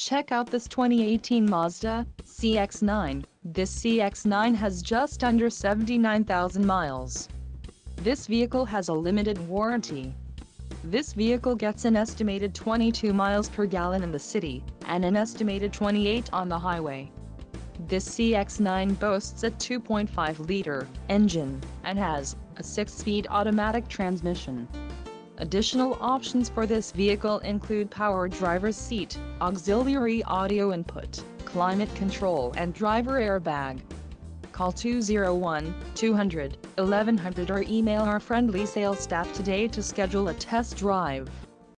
Check out this 2018 Mazda CX-9. This CX-9 has just under 79,000 miles. This vehicle has a limited warranty. This vehicle gets an estimated 22 miles per gallon in the city, and an estimated 28 on the highway. This CX-9 boasts a 2.5-liter engine, and has a 6-speed automatic transmission. Additional options for this vehicle include power driver's seat, auxiliary audio input, climate control and driver airbag. Call 201-200-1100 or email our friendly sales staff today to schedule a test drive.